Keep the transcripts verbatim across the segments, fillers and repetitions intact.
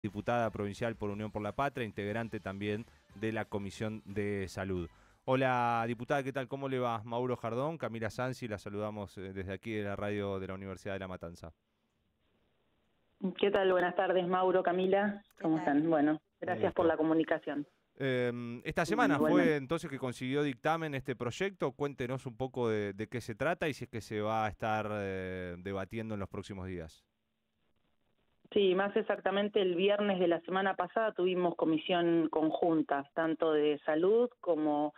diputada provincial por Unión por la Patria, integrante también de la Comisión de Salud. Hola, diputada, ¿qué tal? ¿Cómo le va? Mauro Jardón, Camila Sansi, la saludamos eh, desde aquí de la radio de la Universidad de La Matanza. ¿Qué tal? Buenas tardes, Mauro, Camila. ¿Cómo están? Bueno, gracias por la comunicación. Eh, esta semana bueno, fue entonces que consiguió dictamen este proyecto. Cuéntenos un poco de, de qué se trata y si es que se va a estar eh, debatiendo en los próximos días. Sí, más exactamente el viernes de la semana pasada tuvimos comisión conjunta, tanto de salud como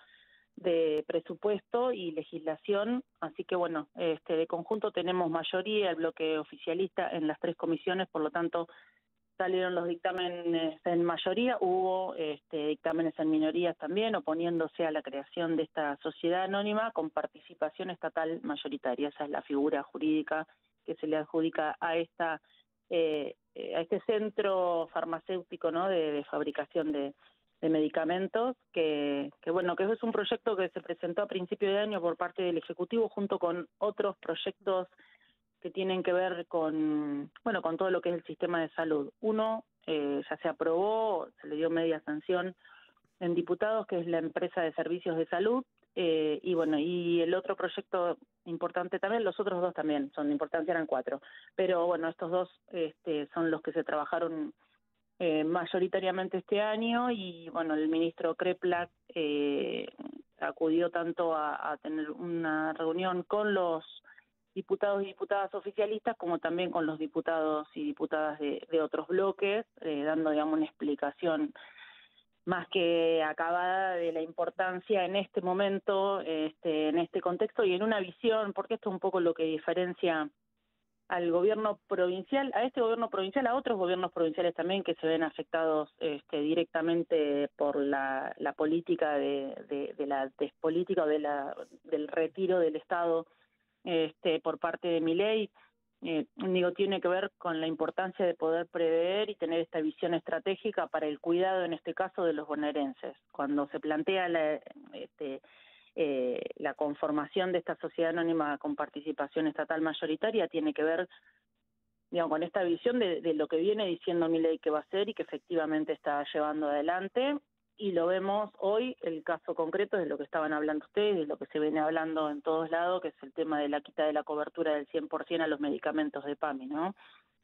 de presupuesto y legislación, así que bueno, este de conjunto tenemos mayoría, el bloque oficialista en las tres comisiones, por lo tanto salieron los dictámenes en mayoría, hubo este, dictámenes en minorías también, oponiéndose a la creación de esta sociedad anónima con participación estatal mayoritaria. Esa es la figura jurídica que se le adjudica a esta eh, a este centro farmacéutico, ¿no?, de, de fabricación de, de medicamentos, que, que bueno, que es un proyecto que se presentó a principio de año por parte del Ejecutivo junto con otros proyectos que tienen que ver con, bueno, con todo lo que es el sistema de salud. Uno eh, ya se aprobó, se le dio media sanción en diputados, que es la empresa de servicios de salud, eh, y bueno, y el otro proyecto importante también, los otros dos también son importantes, eran cuatro, pero bueno, estos dos este, son los que se trabajaron eh, mayoritariamente este año, y bueno, el ministro Kreplak eh, acudió tanto a, a tener una reunión con los diputados y diputadas oficialistas, como también con los diputados y diputadas de, de otros bloques, eh, dando, digamos, una explicación más que acabada de la importancia en este momento, este, en este contexto y en una visión, porque esto es un poco lo que diferencia al gobierno provincial, a este gobierno provincial, a otros gobiernos provinciales también que se ven afectados este, directamente por la, la política de, de, de la despolítica o de la, del retiro del Estado este, por parte de Milei. Eh, digo, tiene que ver con la importancia de poder prever y tener esta visión estratégica para el cuidado, en este caso, de los bonaerenses. Cuando se plantea la, este, eh, la conformación de esta sociedad anónima con participación estatal mayoritaria, tiene que ver, digamos, con esta visión de, de lo que viene diciendo Milei que va a hacer y que efectivamente está llevando adelante. Y lo vemos hoy, el caso concreto de lo que estaban hablando ustedes, de lo que se viene hablando en todos lados, que es el tema de la quita de la cobertura del cien por ciento a los medicamentos de PAMI, ¿no?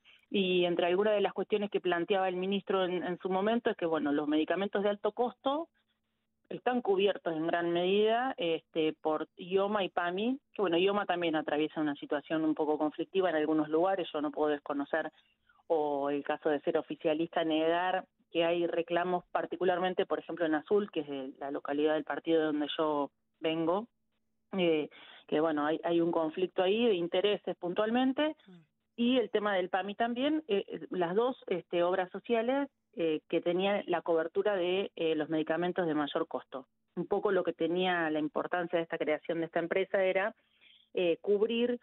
Y entre algunas de las cuestiones que planteaba el ministro en, en su momento es que, bueno, los medicamentos de alto costo están cubiertos en gran medida este, por IOMA y PAMI, que bueno, IOMA también atraviesa una situación un poco conflictiva en algunos lugares, yo no puedo desconocer, o el caso de ser oficialista, negar que hay reclamos, particularmente, por ejemplo, en Azul, que es de la localidad del partido de donde yo vengo, eh, que bueno, hay, hay un conflicto ahí de intereses puntualmente, mm. y el tema del PAMI también, eh, las dos este, obras sociales eh, que tenían la cobertura de eh, los medicamentos de mayor costo. Un poco lo que tenía la importancia de esta creación de esta empresa era eh, cubrir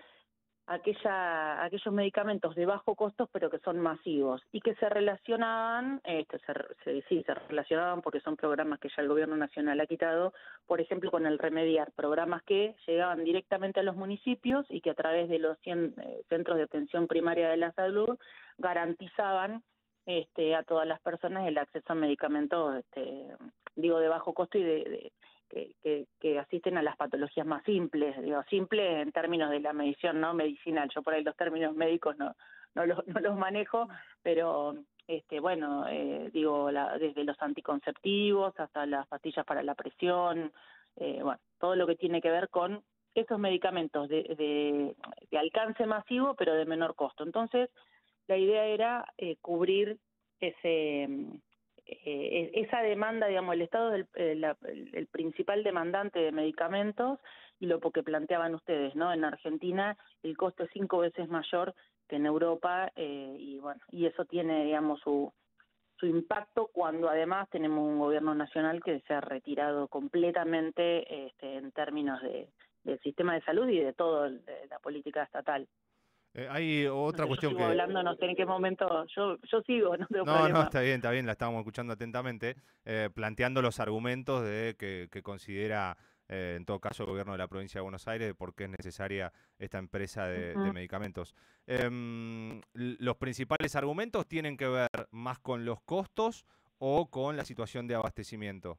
aquella aquellos medicamentos de bajo costo pero que son masivos y que se relacionaban, este, se, se, sí, se relacionaban porque son programas que ya el gobierno nacional ha quitado, por ejemplo con el Remediar, programas que llegaban directamente a los municipios y que a través de los cien eh, centros de atención primaria de la salud garantizaban este, a todas las personas el acceso a medicamentos, este, digo, de bajo costo y de, de Que, que, que asisten a las patologías más simples, digo, simples en términos de la medición no medicinal. Yo por ahí los términos médicos no no los, no los manejo, pero este bueno, eh, digo, la, desde los anticonceptivos hasta las pastillas para la presión, eh, bueno, todo lo que tiene que ver con esos medicamentos de, de, de alcance masivo, pero de menor costo. Entonces, la idea era eh, cubrir ese... Eh, esa demanda, digamos, el Estado es el, el, el principal demandante de medicamentos, y lo que planteaban ustedes, ¿no? En Argentina el costo es cinco veces mayor que en Europa, eh, y bueno, y eso tiene, digamos, su, su impacto cuando además tenemos un gobierno nacional que se ha retirado completamente este, en términos de, del sistema de salud y de toda la política estatal. Eh, hay otra no sé, cuestión yo sigo que... hablando, no sé en qué momento, yo yo sigo, no tengo No, problema. no, está bien, está bien, la estábamos escuchando atentamente, eh, planteando los argumentos de que, que considera eh, en todo caso el gobierno de la provincia de Buenos Aires, de por qué es necesaria esta empresa de, Uh-huh. de medicamentos. Eh, ¿Los principales argumentos tienen que ver más con los costos o con la situación de abastecimiento?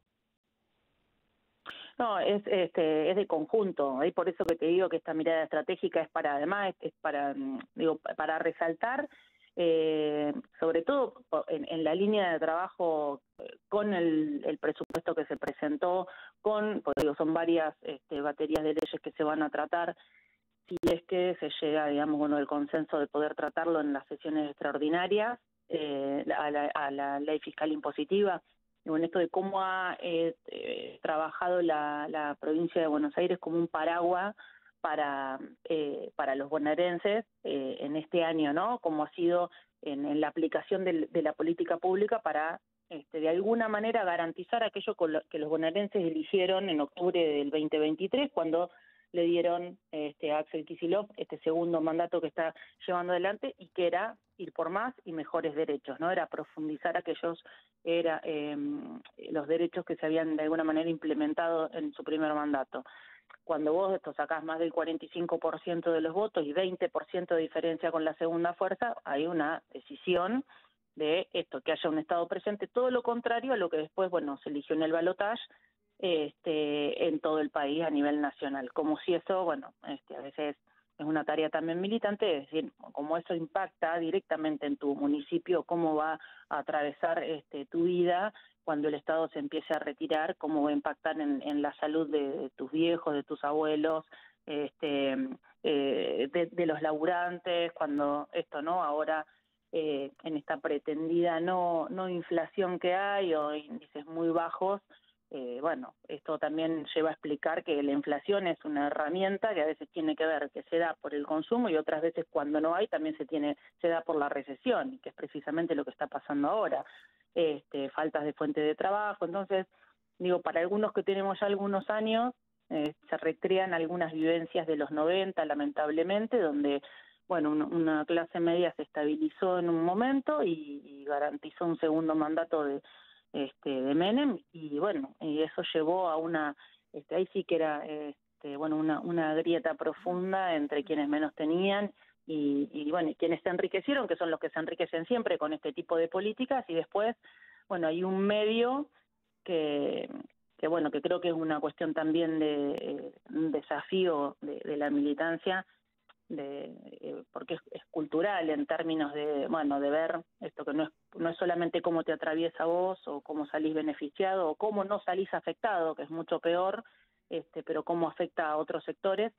No, es este es de conjunto, y por eso que te digo que esta mirada estratégica es para, además, es para, digo, para resaltar, eh, sobre todo en, en la línea de trabajo con el, el presupuesto que se presentó, con, porque digo, son varias este, baterías de leyes que se van a tratar, si es que se llega, digamos, bueno, el consenso de poder tratarlo en las sesiones extraordinarias, eh, a, la, a la ley fiscal impositiva, en esto de cómo ha eh, eh, trabajado la, la provincia de Buenos Aires como un paraguas para eh, para los bonaerenses eh, en este año, ¿no? Como ha sido en, en la aplicación de, de la política pública para este, de alguna manera garantizar aquello con lo, que los bonaerenses eligieron en octubre del veinte veintitrés, cuando le dieron este, a Axel Kicillof este segundo mandato que está llevando adelante, y que era ir por más y mejores derechos, ¿no? Era profundizar aquellos, era eh, los derechos que se habían de alguna manera implementado en su primer mandato. Cuando vos esto sacás más del cuarenta y cinco por ciento de los votos y veinte por ciento de diferencia con la segunda fuerza, hay una decisión de esto, que haya un Estado presente, todo lo contrario a lo que después, bueno, se eligió en el balotaje, este, en todo el país a nivel nacional, como si eso, bueno, este, a veces es una tarea también militante, es decir, como eso impacta directamente en tu municipio, cómo va a atravesar este, tu vida cuando el Estado se empiece a retirar, cómo va a impactar en, en la salud de, de tus viejos, de tus abuelos, este, eh, de, de los laburantes, cuando esto, ¿no? Ahora eh, en esta pretendida no, no inflación que hay o índices muy bajos, Eh, bueno, esto también lleva a explicar que la inflación es una herramienta que a veces tiene que ver que se da por el consumo y otras veces cuando no hay también se tiene se da por la recesión, que es precisamente lo que está pasando ahora, este, faltas de fuente de trabajo. Entonces, digo, para algunos que tenemos ya algunos años, eh, se recrean algunas vivencias de los noventa, lamentablemente, donde, bueno, un, una clase media se estabilizó en un momento y, y garantizó un segundo mandato de Este, de Menem, y bueno, y eso llevó a una, este, ahí sí que era, este, bueno, una, una grieta profunda entre quienes menos tenían y, y bueno, y quienes se enriquecieron, que son los que se enriquecen siempre con este tipo de políticas, y después, bueno, hay un medio que, que bueno, que creo que es una cuestión también de eh, un desafío de, de la militancia, de eh, porque es, es cultural en términos de, bueno, de ver esto, que no es no es solamente cómo te atraviesa vos o cómo salís beneficiado o cómo no salís afectado, que es mucho peor, este pero cómo afecta a otros sectores,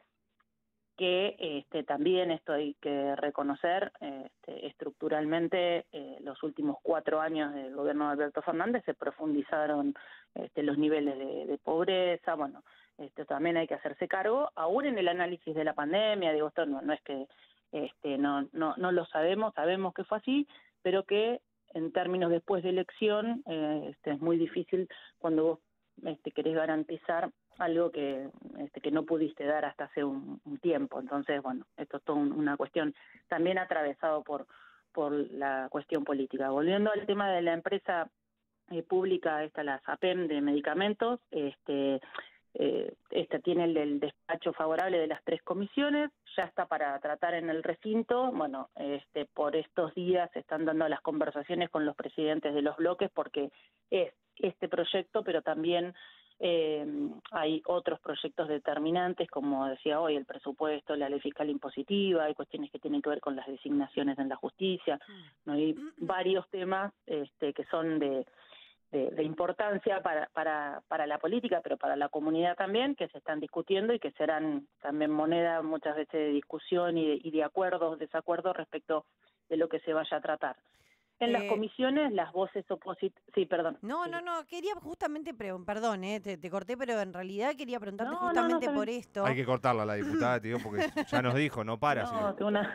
que este también esto hay que reconocer, este, estructuralmente eh, los últimos cuatro años del gobierno de Alberto Fernández se profundizaron este, los niveles de, de pobreza. Bueno, Este, también hay que hacerse cargo, aún en el análisis de la pandemia, digo, esto no, no es que este, no, no, no lo sabemos, sabemos que fue así, pero que en términos después de elección eh, este, es muy difícil cuando vos este, querés garantizar algo que este, que no pudiste dar hasta hace un, un tiempo. Entonces, bueno, esto es toda una cuestión también atravesado por, por la cuestión política. Volviendo al tema de la empresa eh, pública, esta, la SAPEM de medicamentos, este Eh, esta tiene el, el despacho favorable de las tres comisiones, ya está para tratar en el recinto. Bueno, este, por estos días se están dando las conversaciones con los presidentes de los bloques porque es este proyecto, pero también eh, hay otros proyectos determinantes, como decía hoy, el presupuesto, la ley fiscal impositiva, hay cuestiones que tienen que ver con las designaciones en la justicia, ¿no? Hay varios temas este, que son de De, de importancia para, para, para la política, pero para la comunidad también, que se están discutiendo y que serán también moneda muchas veces de discusión y de, y de acuerdos, desacuerdos respecto de lo que se vaya a tratar. En eh, las comisiones, las voces opositoras... Sí, perdón. No, sí. no, no, quería justamente, pre perdón, eh, te, te corté, pero en realidad quería preguntarte No, justamente no, no, por esto. Hay que cortarla la diputada, te digo, porque ya nos dijo, no para. No, Si una...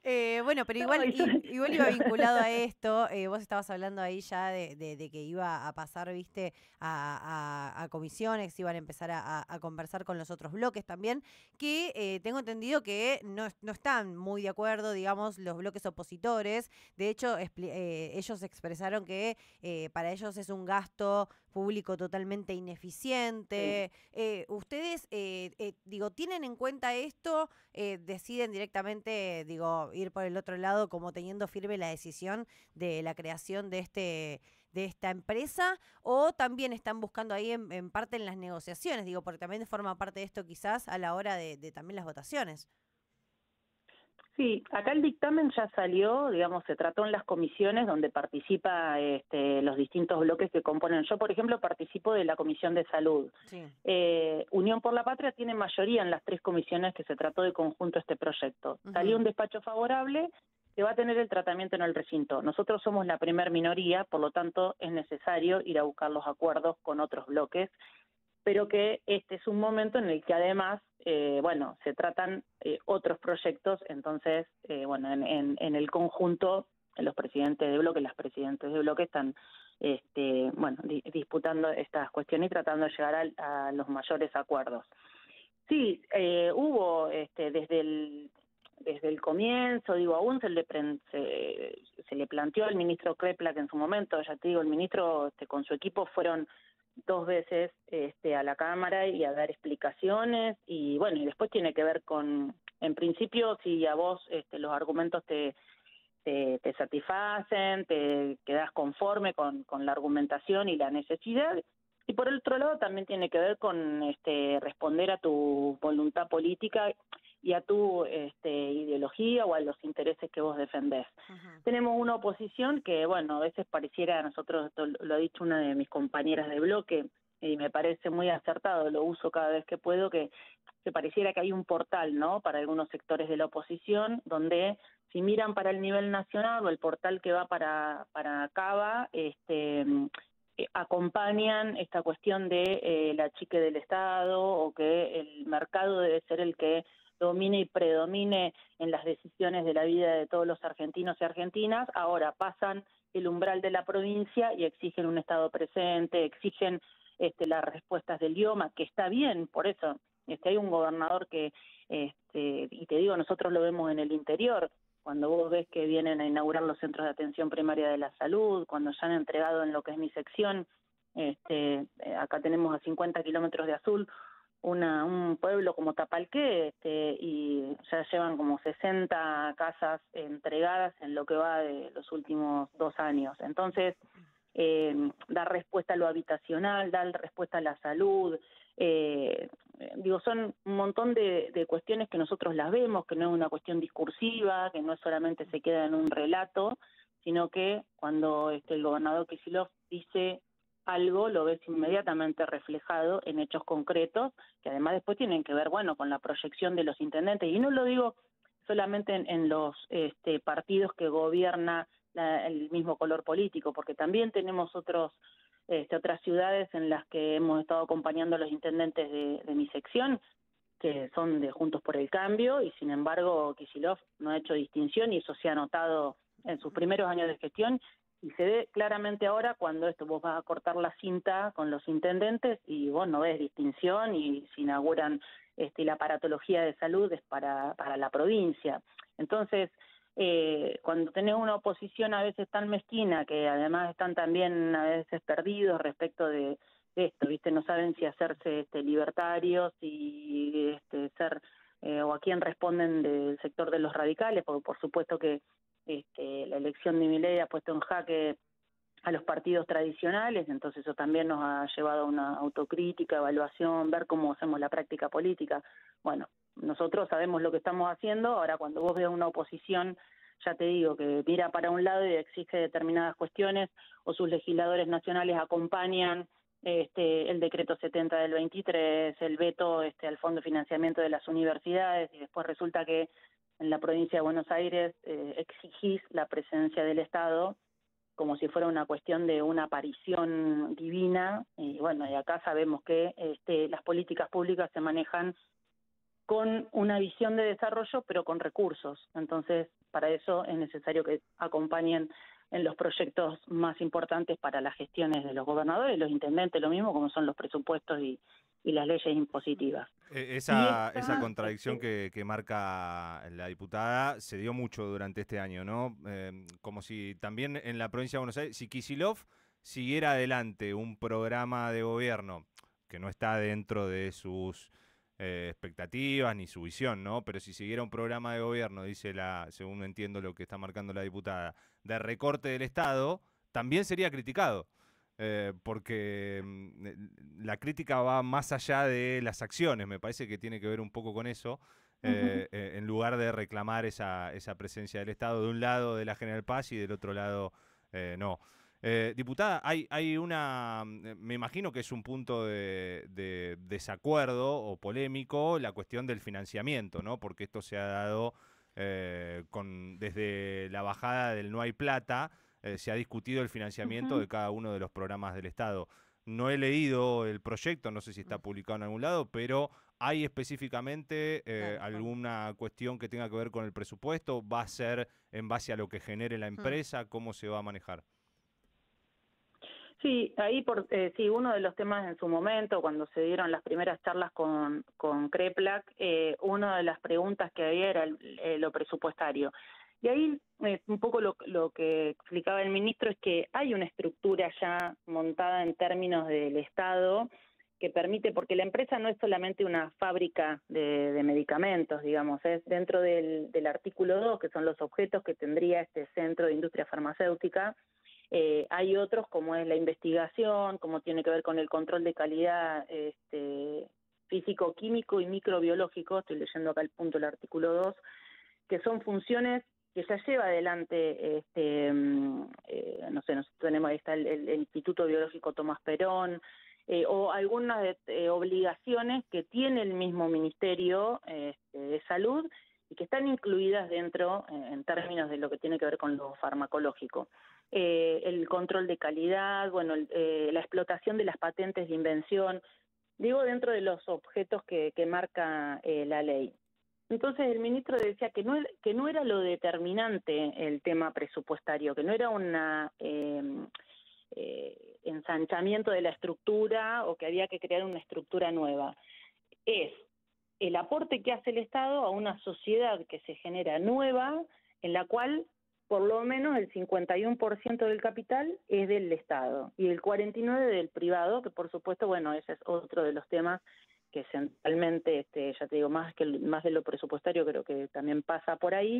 Eh, bueno, pero igual, No, y son- i- igual iba vinculado a esto. Eh, vos estabas hablando ahí ya de, de- de que iba a pasar, viste, a, a- a comisiones, iban a empezar a, a- a conversar con los otros bloques también, que eh, tengo entendido que no, no están muy de acuerdo, digamos, los bloques opositores. De hecho, expli- eh, ellos expresaron que eh, para ellos es un gasto público totalmente sí. ineficiente. Eh, ustedes, eh, eh, digo, ¿tienen en cuenta esto? Eh, deciden directamente, digo, ir por el otro lado como teniendo firme la decisión de la creación de este de esta empresa, o también están buscando ahí en, en parte en las negociaciones, digo, porque también forma parte de esto quizás a la hora de, de también las votaciones. Sí, acá el dictamen ya salió, digamos, se trató en las comisiones donde participa este, los distintos bloques que componen. Yo, por ejemplo, participo de la Comisión de Salud. Sí. Eh, Unión por la Patria tiene mayoría en las tres comisiones que se trató de conjunto este proyecto. Salió Ujú. un despacho favorable que va a tener el tratamiento en el recinto. Nosotros somos la primer minoría, por lo tanto es necesario ir a buscar los acuerdos con otros bloques, pero que este es un momento en el que además, eh, bueno, se tratan eh, otros proyectos, entonces, eh, bueno, en, en, en el conjunto, los presidentes de bloque, las presidentes de bloque están, este, bueno, di, disputando estas cuestiones y tratando de llegar a, a los mayores acuerdos. Sí, eh, hubo este, desde el desde el comienzo, digo, aún se le pre- se, se le planteó al ministro Kreplak en su momento, ya te digo, el ministro este, con su equipo fueron dos veces este, a la Cámara y a dar explicaciones, y bueno, y después tiene que ver con, en principio, si a vos este, los argumentos te, te, te satisfacen, te quedás conforme con, con la argumentación y la necesidad, y por el otro lado también tiene que ver con este, responder a tu voluntad política y a tu este, ideología o a los intereses que vos defendés. Ujú. Tenemos una oposición que, bueno, a veces pareciera, a nosotros, esto lo ha dicho una de mis compañeras de bloque, y me parece muy acertado, lo uso cada vez que puedo, que, que pareciera que hay un portal, ¿no?, para algunos sectores de la oposición, donde si miran para el nivel nacional o el portal que va para, para Cava, este, eh, acompañan esta cuestión de eh, la chique del Estado, o que el mercado debe ser el que domine y predomine en las decisiones de la vida de todos los argentinos y argentinas. Ahora pasan el umbral de la provincia y exigen un Estado presente, exigen este, las respuestas del idioma, que está bien, por eso este, hay un gobernador que, este, y te digo, nosotros lo vemos en el interior, cuando vos ves que vienen a inaugurar los centros de atención primaria de la salud, cuando ya han entregado en lo que es mi sección, este, eh, acá tenemos a cincuenta kilómetros de Azul, una, un pueblo como Tapalqué, este, y ya llevan como sesenta casas entregadas en lo que va de los últimos dos años. Entonces, eh, dar respuesta a lo habitacional, dar respuesta a la salud, eh, digo, son un montón de, de cuestiones que nosotros las vemos, que no es una cuestión discursiva, que no solamente se queda en un relato, sino que cuando este, el gobernador Kicillof dice algo, lo ves inmediatamente reflejado en hechos concretos, que además después tienen que ver, bueno, con la proyección de los intendentes. Y no lo digo solamente en, en los este, partidos que gobierna la, el mismo color político, porque también tenemos otros este, otras ciudades en las que hemos estado acompañando a los intendentes de, de mi sección, que son de Juntos por el Cambio, y sin embargo Kicillof no ha hecho distinción, y eso se ha notado en sus primeros años de gestión, y se ve claramente ahora cuando esto vos vas a cortar la cinta con los intendentes y vos no ves distinción, y se inauguran este, la aparatología de salud es para, para la provincia. Entonces, eh, cuando tenés una oposición a veces tan mezquina, que además están también a veces perdidos respecto de, de esto, ¿viste? No saben si hacerse este, libertarios y este, ser, eh, o a quién responden del sector de los radicales, porque por supuesto que este, la elección de Milei ha puesto en jaque a los partidos tradicionales, entonces eso también nos ha llevado a una autocrítica, evaluación, ver cómo hacemos la práctica política. Bueno, nosotros sabemos lo que estamos haciendo, ahora cuando vos veas una oposición, ya te digo, que mira para un lado y exige determinadas cuestiones, o sus legisladores nacionales acompañan este, el decreto setenta del veintitrés, el veto este, al Fondo de Financiamiento de las Universidades, y después resulta que en la provincia de Buenos Aires eh, exigís la presencia del Estado como si fuera una cuestión de una aparición divina, y bueno, y acá sabemos que este, las políticas públicas se manejan con una visión de desarrollo, pero con recursos. Entonces, para eso es necesario que acompañen en los proyectos más importantes para las gestiones de los gobernadores, los intendentes, lo mismo como son los presupuestos y, y las leyes impositivas. Eh, Esa, esta, esa contradicción este, que, que marca la diputada se dio mucho durante este año, ¿no? Eh, como si también en la provincia de Buenos Aires, si Kicillof siguiera adelante un programa de gobierno que no está dentro de sus eh, expectativas ni su visión, ¿no? Pero si siguiera un programa de gobierno, dice la, según entiendo lo que está marcando la diputada, de recorte del Estado, también sería criticado. Eh, porque mm, la crítica va más allá de las acciones, me parece que tiene que ver un poco con eso, uh-huh. eh, eh, en lugar de reclamar esa, esa presencia del Estado de un lado de la General Paz y del otro lado eh, no. Eh, diputada, hay, hay una, me imagino que es un punto de, de desacuerdo o polémico la cuestión del financiamiento, ¿no? Porque esto se ha dado eh, con, desde la bajada del no hay plata, eh, se ha discutido el financiamiento Uh-huh. de cada uno de los programas del Estado. No he leído el proyecto, no sé si está publicado en algún lado, pero ¿hay específicamente eh, Claro, con- alguna cuestión que tenga que ver con el presupuesto? ¿Va a ser en base a lo que genere la mm, empresa? ¿Cómo se va a manejar? Sí, ahí por eh, sí, uno de los temas en su momento, cuando se dieron las primeras charlas con, con CREPLAC, eh, una de las preguntas que había era el, eh, lo presupuestario. Y ahí eh, un poco lo, lo que explicaba el ministro es que hay una estructura ya montada en términos del Estado que permite, porque la empresa no es solamente una fábrica de, de medicamentos, digamos, es dentro del, del artículo dos, que son los objetos que tendría este centro de industria farmacéutica. Eh, hay otros como es la investigación, como tiene que ver con el control de calidad este, físico, químico y microbiológico, estoy leyendo acá el punto del artículo dos, que son funciones que ya lleva adelante, este, eh, no sé, nosotros tenemos, ahí está el, el, el Instituto Biológico Tomás Perón, eh, o algunas de, eh, obligaciones que tiene el mismo Ministerio este, de Salud y que están incluidas dentro, eh, en términos de lo que tiene que ver con lo farmacológico. Eh, el control de calidad, bueno, el, eh, la explotación de las patentes de invención, digo dentro de los objetos que, que marca eh, la ley. Entonces el ministro decía que no, que no era lo determinante el tema presupuestario, que no era una eh, eh, ensanchamiento de la estructura o que había que crear una estructura nueva. Es el aporte que hace el Estado a una sociedad que se genera nueva, en la cual por lo menos el cincuenta y uno por ciento del capital es del Estado y el cuarenta y nueve por ciento del privado, que por supuesto, bueno, ese es otro de los temas que centralmente, este, ya te digo, más que más de lo presupuestario, creo que también pasa por ahí.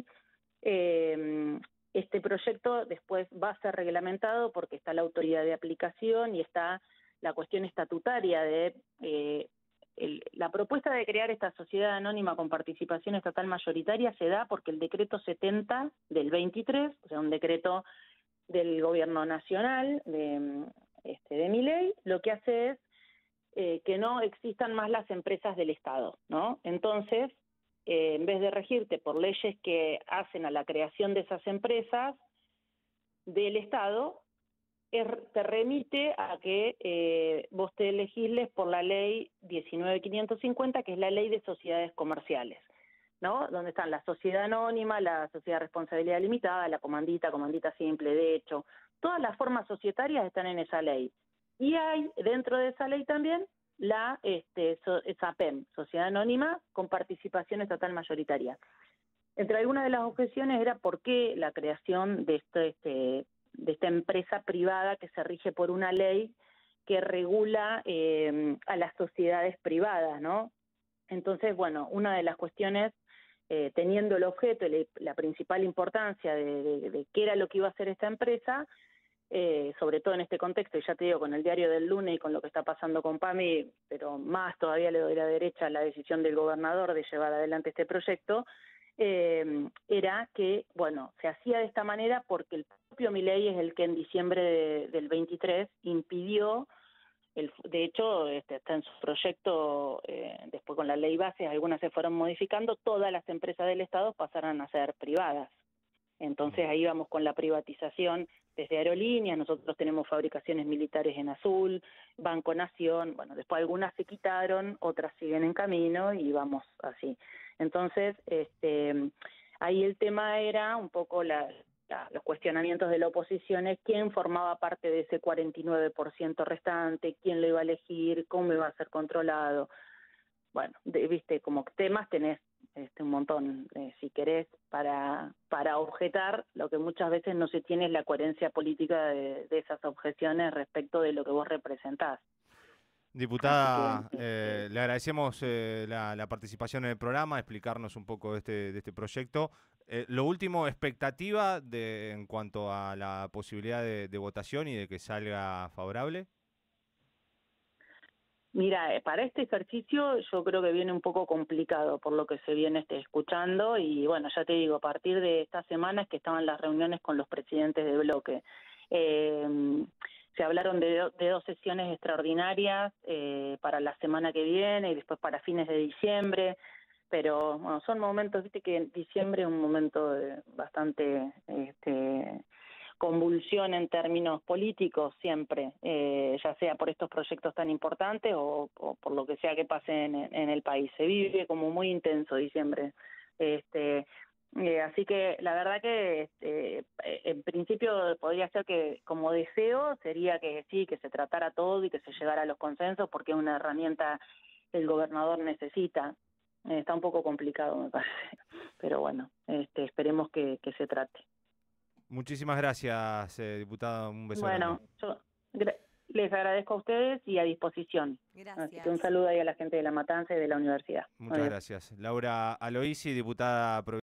Eh, este proyecto después va a ser reglamentado porque está la autoridad de aplicación y está la cuestión estatutaria de eh, el, la propuesta de crear esta sociedad anónima con participación estatal mayoritaria se da porque el decreto setenta del veintitrés, o sea, un decreto del gobierno nacional de, este, de Milei, lo que hace es eh, que no existan más las empresas del Estado, ¿no? Entonces, eh, en vez de regirte por leyes que hacen a la creación de esas empresas del Estado, er, te remite a que eh, vos te legisles por la ley diecinueve mil quinientos cincuenta, que es la ley de sociedades comerciales, ¿no? Donde están la sociedad anónima, la sociedad de responsabilidad limitada, la comandita, comandita simple, de hecho, todas las formas societarias están en esa ley. Y hay dentro de esa ley también la este, so, SAPEM, Sociedad Anónima con Participación Estatal Mayoritaria. Entre algunas de las objeciones era por qué la creación de, este, este, de esta empresa privada que se rige por una ley que regula eh, a las sociedades privadas, ¿no? Entonces, bueno, una de las cuestiones, eh, teniendo el objeto y la principal importancia de, de, de qué era lo que iba a hacer esta empresa, Eh, sobre todo en este contexto, y ya te digo, con el diario del lunes y con lo que está pasando con PAMI, pero más todavía le doy la derecha a la decisión del gobernador de llevar adelante este proyecto, eh, era que, bueno, se hacía de esta manera porque el propio Milei es el que en diciembre de, del veintitrés impidió, el, de hecho, este, está en su proyecto, eh, después con la ley base, algunas se fueron modificando, todas las empresas del Estado pasaron a ser privadas. Entonces ahí vamos con la privatización desde aerolíneas, nosotros tenemos fabricaciones militares en Azul, Banco Nación, bueno, después algunas se quitaron, otras siguen en camino y vamos así. Entonces, este, ahí el tema era un poco la, la, los cuestionamientos de la oposición, es quién formaba parte de ese cuarenta y nueve por ciento restante, quién lo iba a elegir, cómo iba a ser controlado. Bueno, de, viste, como temas tenés este, un montón, eh, si querés, para, para objetar. Lo que muchas veces no se tiene es la coherencia política de, de esas objeciones respecto de lo que vos representás. Diputada, que, eh, le agradecemos eh, la, la participación en el programa, explicarnos un poco de este, de este proyecto. Eh, lo último, expectativa de, en cuanto a la posibilidad de, de votación y de que salga favorable. Mira, para este ejercicio yo creo que viene un poco complicado por lo que se viene este, escuchando y bueno, ya te digo, a partir de estas semanas que estaban las reuniones con los presidentes de bloque, eh, se hablaron de, do, de dos sesiones extraordinarias eh, para la semana que viene y después para fines de diciembre, pero bueno, son momentos, viste que en diciembre es un momento de bastante este, convulsión en términos políticos siempre, eh, ya sea por estos proyectos tan importantes o, o por lo que sea que pase en, en el país. Se vive como muy intenso diciembre. Este, eh, así que la verdad que este, en principio podría ser que como deseo sería que sí, que se tratara todo y que se llegara a los consensos porque es una herramienta que el gobernador necesita. Eh, está un poco complicado me parece, pero bueno, este, esperemos que, que se trate. Muchísimas gracias, eh, diputada. Un beso Bueno, grande. yo les agradezco a ustedes y a disposición. Gracias. Así que un saludo ahí a la gente de La Matanza y de la universidad. Muchas Adiós. Gracias. Laura Aloisi, diputada provincial.